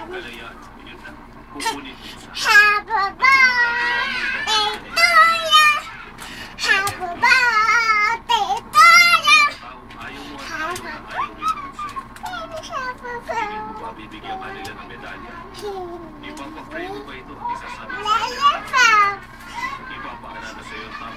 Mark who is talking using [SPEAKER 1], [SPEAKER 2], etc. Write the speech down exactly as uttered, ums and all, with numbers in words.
[SPEAKER 1] kalayaan. Yun na. Kukunin mo sa
[SPEAKER 2] Happy birthday to you. Happy birthday to you.
[SPEAKER 1] taong ayaw mo at ayaw na ayaw rin mo sa'yo. Hindi mo ba bibigyan ka nila ng medalya? Ipapapray mo ba ito? Isasabi sa kanila.
[SPEAKER 2] Lollipop.
[SPEAKER 1] Ipapaalala sa'yo ang